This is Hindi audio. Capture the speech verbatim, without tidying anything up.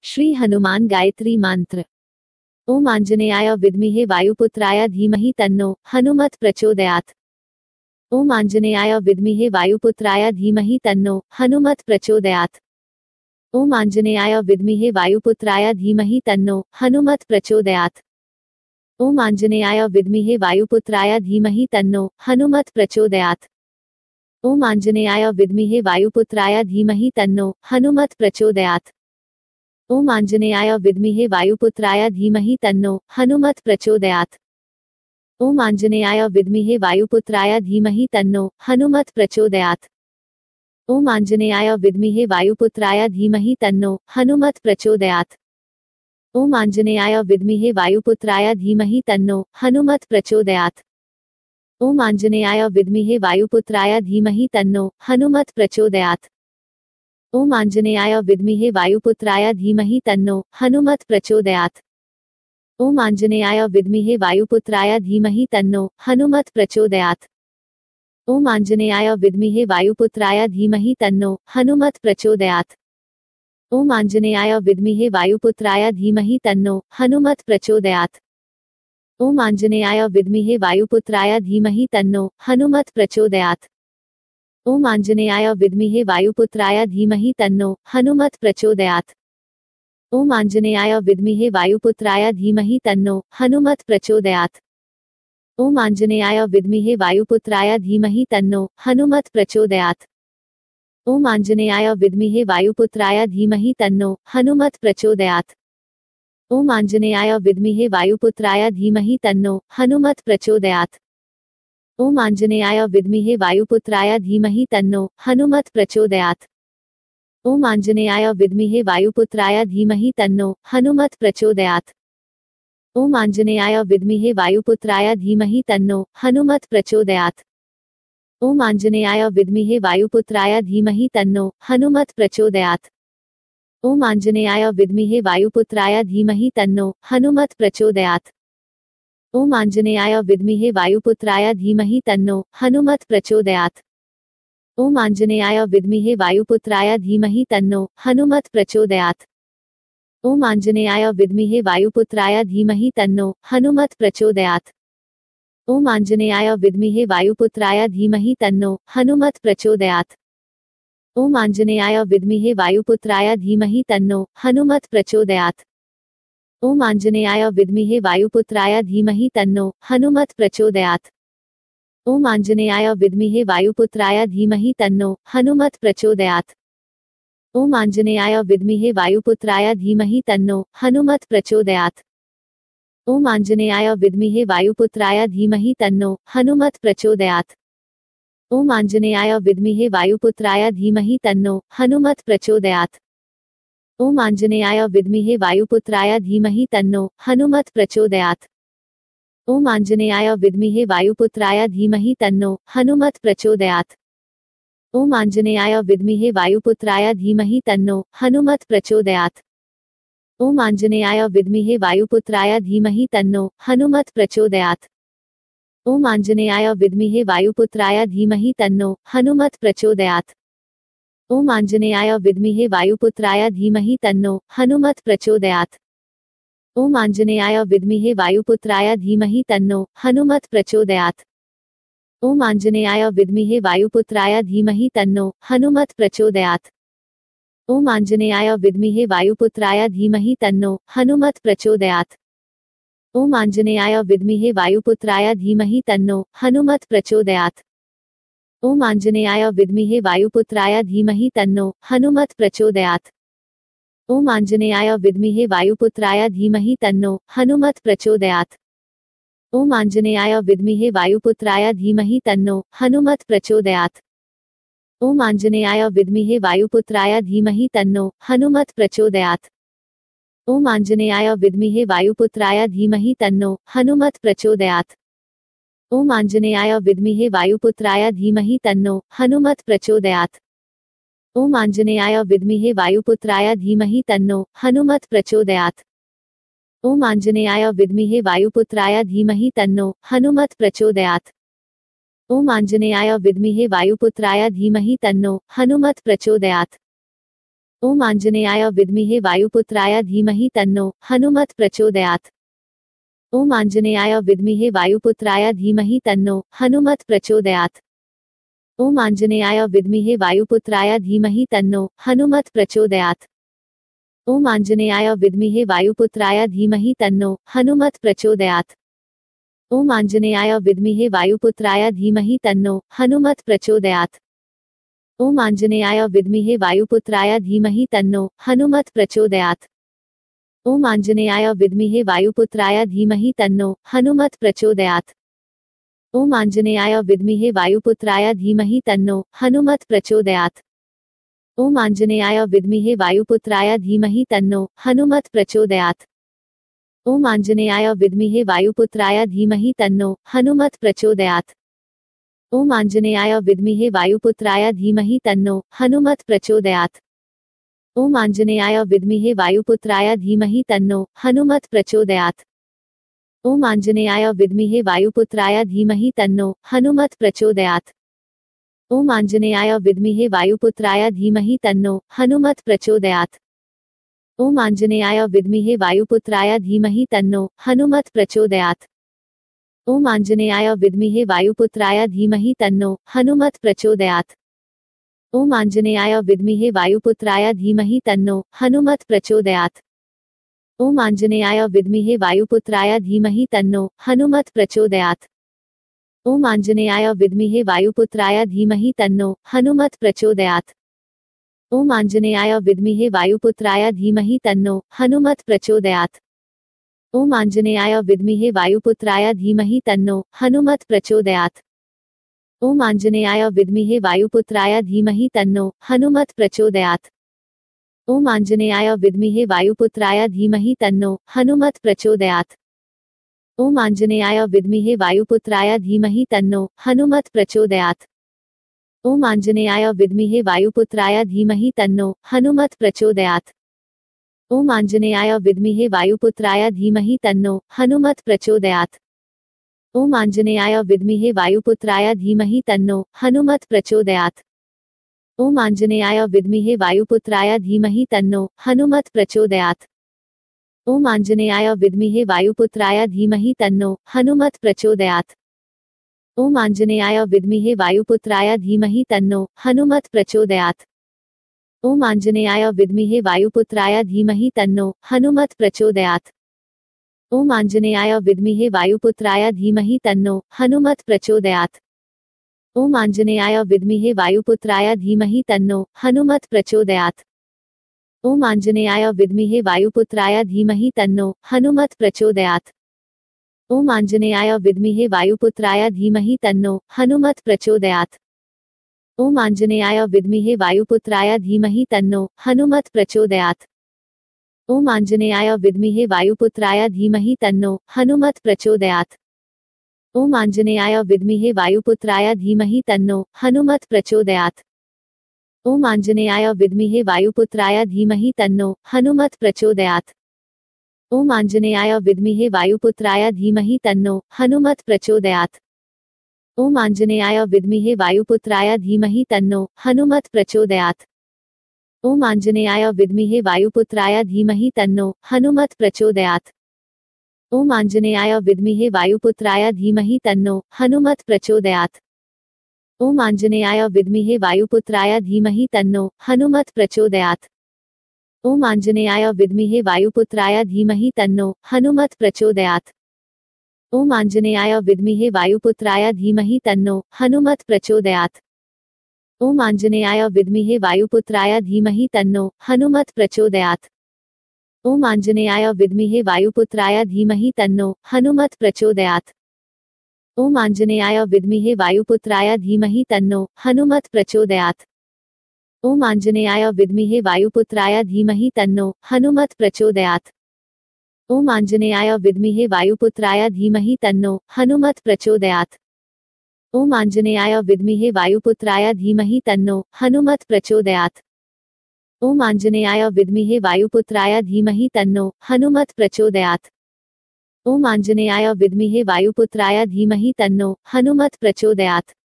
श्री हनुमान गायत्री मंत्र। ओम आंजनेयाय विद्महे वायुपुत्राय धीमहि तन्नो हनुमत प्रचोदयात्। ओम आंजनेयाय विद्महे वायुपुत्राय धीमहि तन्नो हनुमत प्रचोदयात्। ओम आंजनेयाय विद्महे वायुपुत्राय धीमहि तन्नो हनुमत प्रचोदयात्। ओम आंजनेयाय विद्महे वायुपुत्राय धीमहि तन्नो हनुमत प्रचोदयात्। ओम आंजनेयाय विद्महे वायुपुत्राय धीमहि तन्नो हनुमत प्रचोदयात्। ओम आंजनेयाय विद्महे वायुपुत्राय धीमहि तन्नो हनुमत प्रचोदयात्। ओम आंजनेयाय विद्महे वायुपुत्राय धीमहि तन्नो हनुमत प्रचोदयात्। ओम आंजनेयाय विद्महे वायुपुत्राय धीमहि तन्नो हनुमत प्रचोदयात्। ओम आंजनेयाय विद्महे वायुपुत्राय धीमहि तन्नो हनुमत प्रचोदयात्। ओम आंजनेयाय विद्महे वायुपुत्राय धीमहि तन्नो हनुमत प्रचोदयात्। ओम आंजनेयाय विद्महे वायुपुत्राय धीमहि तन्नो हनुमत प्रचोदयात्। ओम आंजनेयाय विद्महे वायुपुत्राय धीमहि तन्नो हनुमत प्रचोदयात्। ओम आंजनेयाय विद्महे वायुपुत्राय धीमहि तन्नो हनुमत प्रचोदयात्। ओम आंजनेयाय विद्महे वायुपुत्राय धीमहि तन्नो हनुमत प्रचोदयात्। ओम आंजनेयाय विद्महे वायुपुत्राय धीमहि तन्नो हनुमत प्रचोदयात्। ओम आंजनेयाय विद्महे वायुपुत्राय धीमहि तन्नो हनुमत प्रचोदयात्। ओम आंजनेयाय विद्महे वायुपुत्राय धीमहि तन्नो हनुमत प्रचोदयात्। ओम आंजनेयाय विद्महे वायुपुत्राय धीमहि तन्नो हनुमत प्रचोदयात्। ओम आंजनेयाय विद्महे वायुपुत्राय धीमहि तन्नो हनुमत प्रचोदयात्। ओम आंजनेयाय विद्महे वायुपुत्राय धीमहि तन्नो हनुमत प्रचोदयात्। ओम आंजनेयाय विद्महे वायुपुत्राय धीमहि तन्नो हनुमत प्रचोदयात्। ओम आंजनेयाय विद्महे वायुपुत्राय धीमहि तन्नो हनुमत प्रचोदयात्। ओम आंजनेयाय विद्महे वायुपुत्राय धीमहि तन्नो हनुमत प्रचोदयात्। ओम आंजनेयाय विद्महे वायुपुत्राय धीमहि तन्नो हनुमत प्रचोदयात्। ओम आंजनेयाय विद्महे वायुपुत्राय धीमहि तन्नो हनुमत प्रचोदयात्। ओम आंजनेयाय विद्महे वायुपुत्राय धीमहि तन्नो हनुमत प्रचोदयात्। ओम आंजनेयाय विद्महे वायुपुत्राय धीमहि तन्नो हनुमत प्रचोदयात्। ओम आंजनेयाय विद्महे वायुपुत्राय धीमहि तन्नो हनुमत प्रचोदयात्। ओम आंजनेयाय विद्महे वायुपुत्राय धीमहि तन्नो हनुमत प्रचोदयात्। ओम आंजनेयाय विद्महे वायुपुत्राय धीमहि तन्नो हनुमत प्रचोदयात्। ओम आंजनेयाय विद्महे वायुपुत्राय धीमहि तन्नो हनुमत प्रचोदयात्। ओम आंजनेयाय विद्महे वायुपुत्राय धीमहि तन्नो हनुमत प्रचोदयात्। ओम आंजनेयाय विद्महे वायुपुत्राय धीमहि तन्नो हनुमत प्रचोदयात्। ओम आंजनेयाय विद्महे वायुपुत्राय धीमहि तन्नो हनुमत प्रचोदयात्। ओम आंजनेयाय विद्महे वायुपुत्राय धीमहि तन्नो हनुमत प्रचोदयात्। ओम आंजनेयाय विद्महे वायुपुत्राय धीमहि तन्नो हनुमत प्रचोदयात्। ओम आंजनेयाय विद्महे वायुपुत्राय धीमहि तन्नो हनुमत प्रचोदयात्। ओम आंजनेयाय विद्महे वायुपुत्राय धीमहि तन्नो हनुमत प्रचोदयात्। ओम आंजनेयाय विद्महे वायुपुत्राय धीमहि तन्नो हनुमत प्रचोदयात्। ओम आंजनेयाय विद्महे वायुपुत्राय धीमहि तन्नो हनुमत प्रचोदयात्। ओम आंजनेयाय विद्महे वायुपुत्राय धीमहि तन्नो हनुमत प्रचोदयात्। ओम आंजनेयाय विद्महे वायुपुत्राय धीमहि तन्नो हनुमत प्रचोदयात्। ओम आंजनेयाय विद्महे वायुपुत्राय धीमहि तन्नो हनुमत प्रचोदयात्। ओम आंजनेयाय विद्महे वायुपुत्राय धीमहि तन्नो हनुमत प्रचोदयात्। ओम आंजनेयाय विद्महे वायुपुत्राय धीमहि तन्नो हनुमत प्रचोदयात्। ओम आंजनेयाय विद्महे वायुपुत्राय धीमहि तन्नो हनुमत प्रचोदयात्। ओम आंजनेयाय विद्महे वायुपुत्राय धीमहि तन्नो हनुमत प्रचोदयात्। ओम आंजनेयाय विद्महे वायुपुत्राय धीमहि तन्नो हनुमत प्रचोदयात्। ओम आंजनेयाय विद्महे वायुपुत्राय धीमहि तन्नो हनुमत प्रचोदयात्। ओम आंजनेयाय विद्महे वायुपुत्राय धीमहि तन्नो हनुमत प्रचोदयात्। ओम आंजनेयाय विद्महे वायुपुत्राय धीमहि तन्नो हनुमत प्रचोदयात्। ओम आंजनेयाय विद्महे वायुपुत्राय धीमहि तन्नो हनुमत प्रचोदयात्। ओम आंजनेयाय विद्महे वायुपुत्राय धीमहि तन्नो हनुमत प्रचोदयात्। ओम आंजनेयाय विद्महे वायुपुत्राय धीमहि तन्नो हनुमत प्रचोदयात्। ओम आंजनेयाय विद्महे वायुपुत्राय धीमहि तन्नो हनुमत् प्रचोदयात्। ओम आंजनेयाय विद्महे वायुपुत्राय धीमहि तन्नो हनुमत् प्रचोदयात्। ओम आंजनेयाय विद्महे वायुपुत्राय धीमहि तन्नो हनुमत् प्रचोदयात्। ओम आंजनेयाय विद्महे वायुपुत्राय धीमहि तन्नो हनुमत् प्रचोदयात्। ओम आंजनेयाय विद्महे वायुपुत्राय धीमहि तन्नो हनुमत् प्रचोदयात्। ओम आंजनेयाय विद्महे वायुपुत्राय धीमहि तन्नो हनुमत् प्रचोदयात्। ओम आंजनेयाय विद्महे वायुपुत्राय धीमहि तन्नो हनुमत् प्रचोदयात्। ओम आंजनेयाय विद्महे वायुपुत्राय धीमहि तन्नो हनुमत् प्रचोदयात्। ओम आंजनेयाय विद्महे वायुपुत्राय धीमहि तन्नो हनुमत् प्रचोदयात्। ओम आंजनेयाय विद्महे वायुपुत्राय धीमहि तन्नो हनुमत् प्रचोदयात्। ओम आंजनेयाय विद्महे वायुपुत्राय धीमहि तन्नो हनुमत् प्रचोदयात्। ओम आंजनेयाय विद्महे वायुपुत्राय धीमहि तन्नो हनुमत् प्रचोदयात्। ओम आंजनेयाय विद्महे वायुपुत्राय धीमहि तन्नो हनुमत् प्रचोदयात्। ओम आंजनेयाय विद्महे वायुपुत्राय धीमहि तन्नो हनुमत् प्रचोदयात्। ओम आंजनेयाय विद्महे वायुपुत्राय धीमहि तन्नो हनुमत् प्रचोदयात्। ओम आंजनेयाय विद्महे वायुपुत्राय धीमहि तन्नो हनुमत् प्रचोदयात्। ओम आंजनेयाय विद्महे वायुपुत्राय धीमहि तन्नो हनुमत् प्रचोदयात्। ओम आंजनेयाय विद्महे वायुपुत्राय धीमहि तन्नो हनुमत् प्रचोदयात्। ओम आंजनेयाय विद्महे वायुपुत्राय धीमहि तन्नो हनुमत् प्रचोदयात्। ओम आंजनेयाय विद्महे वायुपुत्राय धीमहि तन्नो हनुमत् प्रचोदयात्। ओम आंजनेयाय विद्महे वायुपुत्राय धीमहि तन्नो हनुमत् प्रचोदयात्। ओम आंजनेयाय विद्महे वायुपुत्राय धीमहि तन्नो हनुमत् प्रचोदयात्। ओम आंजनेयाय विद्महे वायुपुत्राय धीमहि तन्नो हनुमत् प्रचोदयात्। ओम आंजनेयाय विद्महे वायुपुत्राय धीमहि तन्नो हनुमत् प्रचोदयात्। ओम आंजनेयाय विद्महे वायुपुत्राय धीमहि तन्नो हनुमत् प्रचोदयात्। ओम आंजनेयाय विद्महे वायुपुत्राय धीमहि तन्नो हनुमत् प्रचोदयात्। ओम आंजनेयाय विद्महे वायुपुत्राय धीमहि तन्नो हनुमत् प्रचोदयात्। ओम आंजनेयाय विद्महे वायुपुत्राय धीमहि तन्नो हनुमत् प्रचोदयात्। ओम आंजनेयाय विद्महे वायुपुत्राय धीमहि तन्नो हनुमत् प्रचोदयात्। ओम आंजनेयाय विद्महे वायुपुत्राय धीमहि तन्नो हनुमत् प्रचोदयात्। ओम आंजनेयाय विद्महे वायुपुत्राय धीमहि तन्नो हनुमत् प्रचोदयात्। ओम आंजनेयाय विद्महे वायुपुत्राय धीमहि तन्नो हनुमत् प्रचोदयात्। ओम आंजनेयाय विद्महे वायुपुत्राय धीमहि तन्नो हनुमत् प्रचोदयात्। ओम आंजनेयाय विद्महे वायुपुत्राय धीमहि तन्नो हनुमत् प्रचोदयात्। ओम आंजनेयाय विद्महे वायुपुत्राय धीमहि तन्नो हनुमत् प्रचोदयात्। ओम आंजनेयाय विद्महे वायुपुत्राय धीमहि तन्नो हनुमत् प्रचोदयात्। ओम आंजनेयाय विद्महे वायुपुत्राय धीमहि तन्नो हनुमत् प्रचोदयात्। ओम आंजनेयाय विद्महे वायुपुत्राय धीमहि तन्नो हनुमत् प्रचोदयात्। ओम आंजनेयाय विद्महे वायुपुत्राय धीमहि तन्नो हनुमत् प्रचोदयात्। ओम आंजनेयाय विद्महे वायुपुत्राय धीमहि तन्नो हनुमत् प्रचोदयात्। ओम आंजनेयाय विद्महे वायुपुत्राय धीमहि तन्नो हनुमत् प्रचोदयात्। ओम आंजनेयाय विद्महे वायुपुत्राय धीमहि तन्नो हनुमत् प्रचोदयात्। ओम आंजनेयाय विद्महे वायुपुत्राय धीमहि तन्नो हनुमत् प्रचोदयात्। ओम आंजनेयाय विद्महे वायुपुत्राय धीमहि तन्नो हनुमत् प्रचोदयात्। ओम आंजनेयाय विद्महे वायुपुत्राय धीमहि तन्नो हनुमत् प्रचोदयात्। ओम आंजनेयाय विद्महे वायुपुत्राय धीमहि तन्नो हनुमत् प्रचोदयात्। ओम आंजनेयाय विद्महे वायुपुत्राय धीमहि तन्नो हनुमत् प्रचोदयात्। ओम आंजनेयाय विद्महे वायुपुत्राय धीमहि तन्नो हनुमत् प्रचोदयात्। ओम आंजनेयाय विद्महे वायुपुत्राय धीमहि तन्नो हनुमत् प्रचोदयात्। ओम आंजनेयाय विद्महे वायुपुत्राय धीमहि तन्नो हनुमत् प्रचोदयात्। ओम आंजनेयाय विद्महे वायुपुत्राय धीमहि तन्नो हनुमत् प्रचोदयात्। ओम आंजनेयाय विद्महे वायुपुत्राय धीमहि तन्नो हनुमत् प्रचोदयात्। ओम आंजनेयाय विद्महे वायुपुत्राय धीमहि तन्नो हनुमत् प्रचोदयात्। ओम आंजनेयाय विद्महे वायुपुत्राय धीमहि तन्नो हनुमत् प्रचोदयात्।